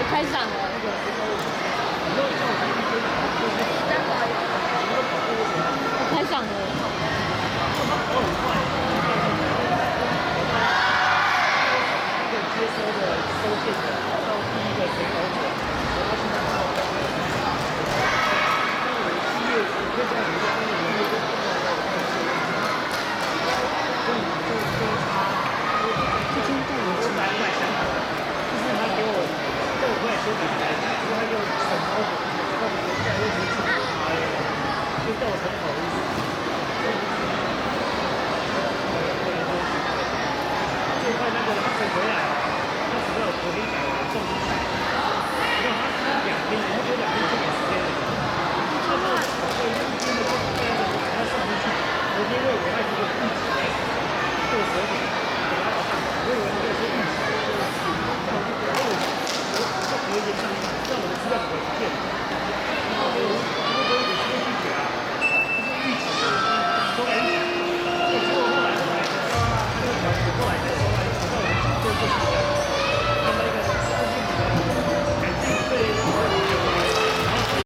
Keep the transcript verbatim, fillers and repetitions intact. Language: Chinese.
开场了。开场了。 接收的收件的到第一个回头者，然后去到后面。那我的企业也可以在你的公里面就碰到那个东西，所以就就差一千到五百块香港，就是他给我六块修改台币，然后他就省包裹，然后我现在又没去拿了，就造成好意思。最快那个他省回来。